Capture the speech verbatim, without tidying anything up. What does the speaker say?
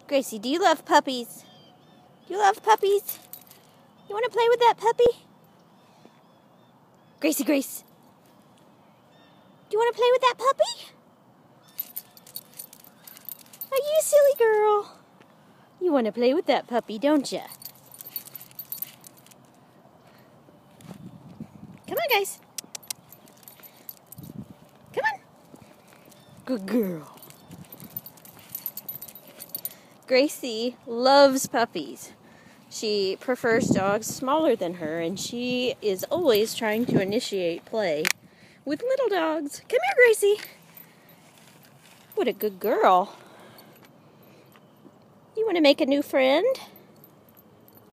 Graycee, do you love puppies? Do you love puppies? You want to play with that puppy? Graycee, Grace. Do you want to play with that puppy? Are you a silly girl? You want to play with that puppy, don't you? Come on, guys. Come on. Good girl. Graycee loves puppies. She prefers dogs smaller than her, and she is always trying to initiate play with little dogs. Come here, Graycee. What a good girl. You want to make a new friend?